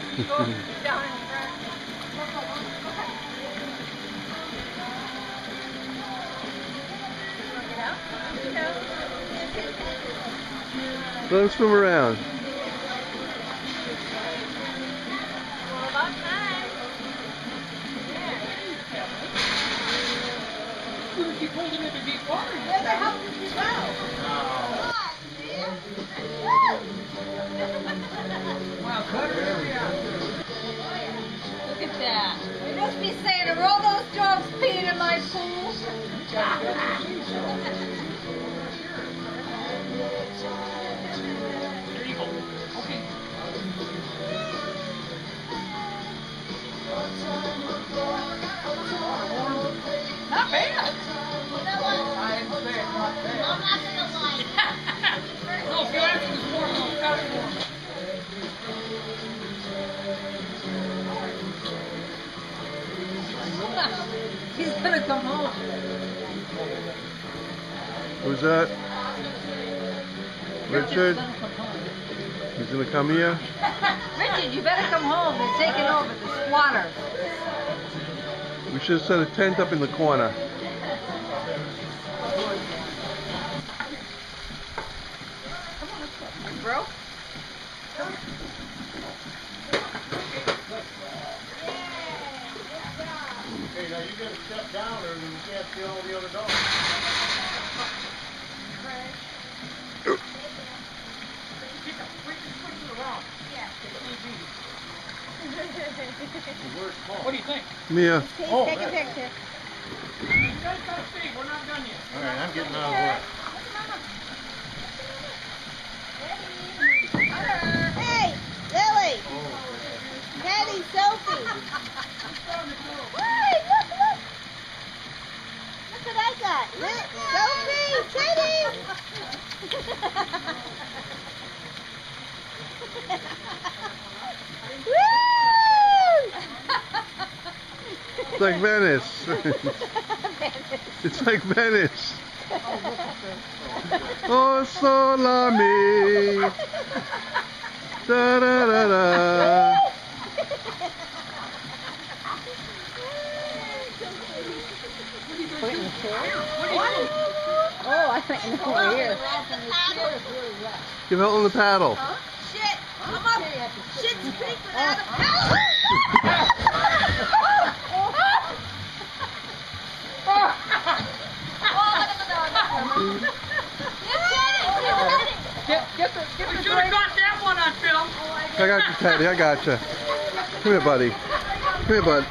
Down in front. Let him swim around. Well, about time. She pulled him into deep water. Where the hell did you go? Wow, Cutter. Look at that. You must be saying, are all those dogs peeing in my pool? There you go. Okay. Not bad. I'm not gonna lie. No, if you ask this warm, I'll cut it warm. He's gonna come home. Who's that? Richard? He's gonna come here? Richard, you better come home. They're taking over the squatters. We should set a tent up in the corner. Bro? Okay, now you gotta step down or you can't see all the other dogs. What do you think? Mia. Oh, Take a picture. You guys gotta stay. We're not done yet. Alright, I'm getting out of the way. Hey, Lily. Teddy, Sophie. Hey, look, look. Look what I got. Sophie, Teddy. Woo! It's like Venice. It's like Venice. Oh, Solami. Da da da da. Oh, I thought you were here. Give Elton the paddle. Shit, come up. Shit's creek without a paddle. We should have got that one on film. I got you, Teddy. I got you. Come here, buddy. Come here, bud.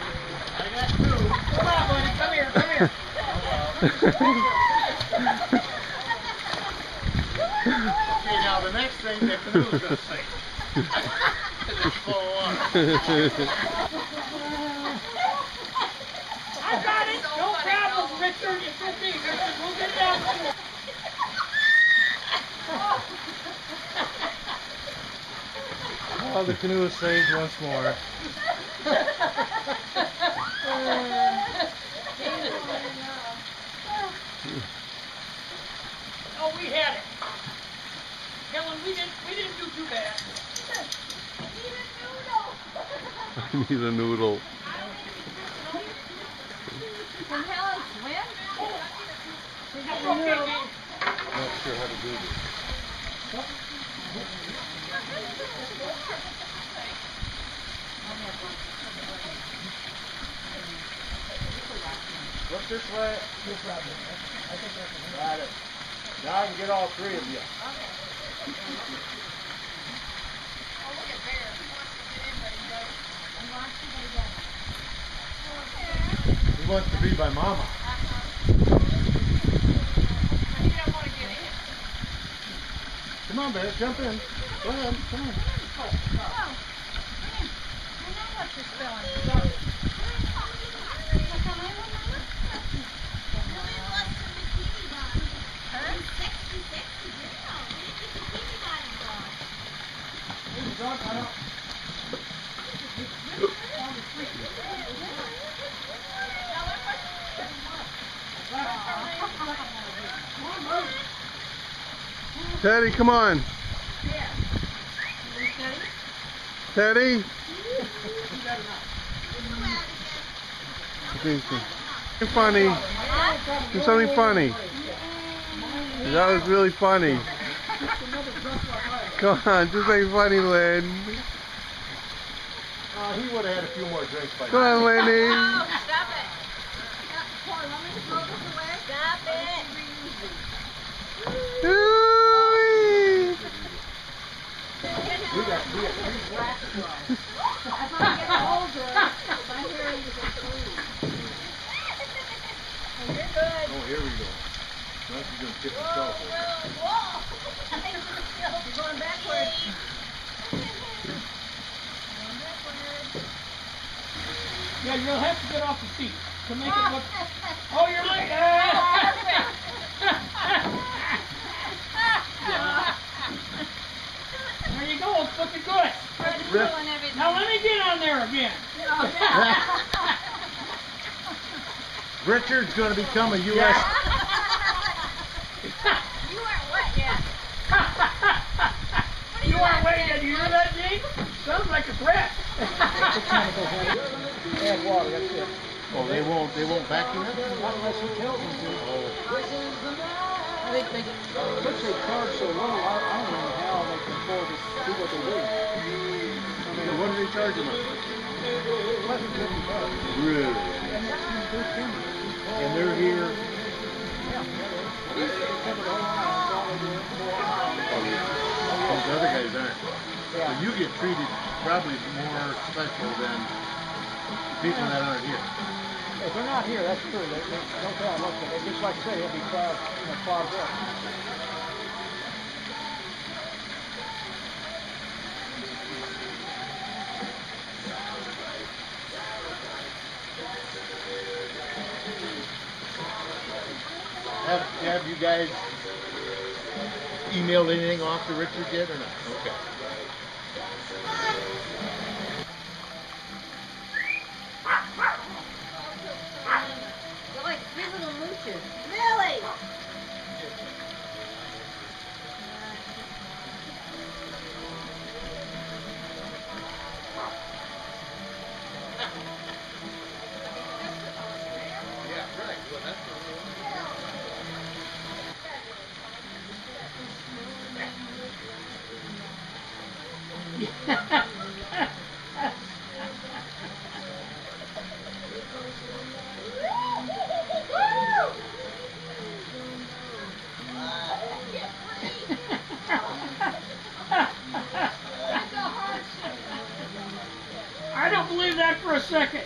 Come on, buddy. Come here. Come here. Okay, now the next thing that canoe's gonna sink. It's full of water. I got it. No problem, Richard. It's okay, Richard. We'll get it out. Oh, the canoe is saved once more. Oh, we had it. Helen, we didn't do too bad. I need a noodle. Can Helen swim? Okay, man. Not sure how to do this. Look this way. Got it. Now I can get all three of you. He wants to be by Mama. Come on, Bear, jump in. Go ahead, come on. Teddy, come on. Teddy? Funny. Do something funny. That was really funny. Come on, just make funny, Lynn. He would have had a few more drinks by now. Come on, Lenny. Oh, stop it. Paul, let me throw this away. Stop it. Ooh-wee. As I get older, my hearing is improved. You're good. Oh, here we go. Now she's going to tip herself over. Whoa. You're going backwards. Yeah, you'll have to get off the seat to make it look. Oh, you're late. There you go. It's looking good. Fred's ruining everything. Now let me get on there again. Richard's going to become a U.S. You aren't wet yet. You aren't waiting. Did you hear that, Gene? Sounds like a threat. Add water. That's it. Oh, they won't vacuum it? Not unless he tells them to. I think they charge so low. I don't know how they can afford to do what they do. What do they charge them? $11.50. Really? And they're here. Those other guys aren't. So you get treated probably more special than people that aren't here. If they're not here, that's true. They don't tell them, but just like I say, they'll be clogged up. Have you guys emailed anything off to Richard yet or not? Okay. You're like three little mooches. Millie. Yeah, right. Well, that's what I don't believe that for a second.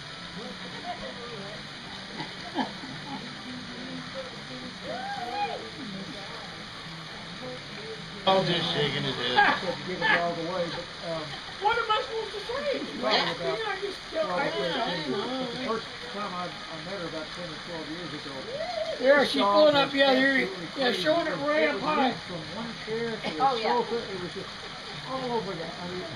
Paul just shaking his head. Give it all away, but what am I supposed to say? The first time I met her about 10 or 12 years ago. There, she's pulling up. Yeah, there. Yeah, showing it right up high. From one chair to the sofa, it was just all over that. I mean,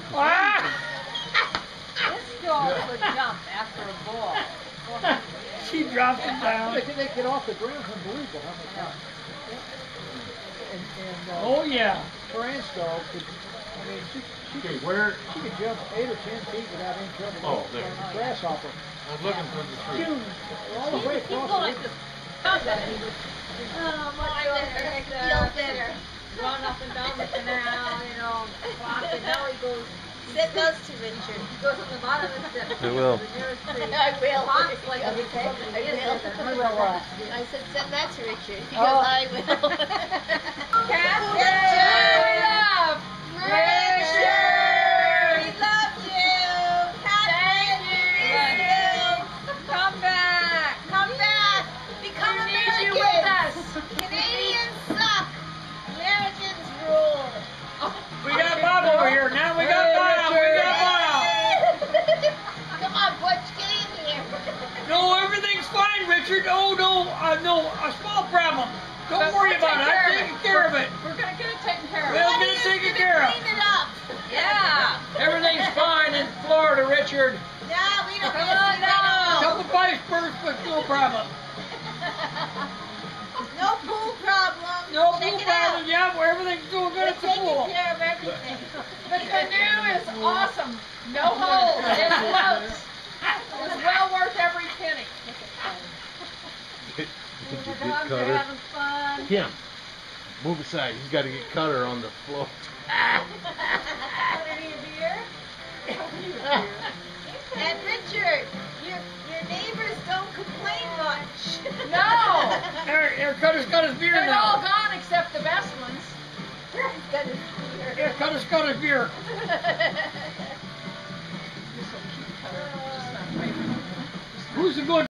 This dog would jump after a ball. she dropped it down. They get off the ground. It's unbelievable how much time. Oh yeah. Fran's dog could. I mean, she Okay, could jump 8 or 10 feet without any trouble. Oh, there. Grasshopper. I was looking for the tree. All the way across the river. Oh, my Feel better. Run up and down the canal, you know, walking. Now he goes. Send those to Richard. He goes on the bottom of the step. I will. I will. Hops like a Okay, I will. I said send that to Richard. He goes, I will. Catherine! Richard! We love you! Catherine! We miss you! Come back! Come back! Become We need you with Americans! us. Canadians suck! Americans rule! We got Bob over here. Now we got Bob. We got Bob. Come on, Butch, get in here! No, everything's fine, Richard. Oh no, no, a small problem. Don't worry about it. I'm taking care of it. We're gonna get it taken care of. We'll get it taken care of. Clean it up! Yeah. Everything's fine in Florida, Richard. No, we don't Come get on to now. Couple ice bursts, but no problem. No pool problem. No Check pool it out. problem. Yeah, well, everything's doing good We're at the taking pool. care of everything. The canoe is awesome. No holes. It floats. It was well worth every penny. Did you The get dogs are Cutter? having fun. Kim, move aside. He's got to get Cutter on the float. Want any beer? And Richard, your neighbors don't complain much. No. Here, Cutter's got his beer They're all now. gone except the best ones. Here, Cutter's got his beer. Who's the good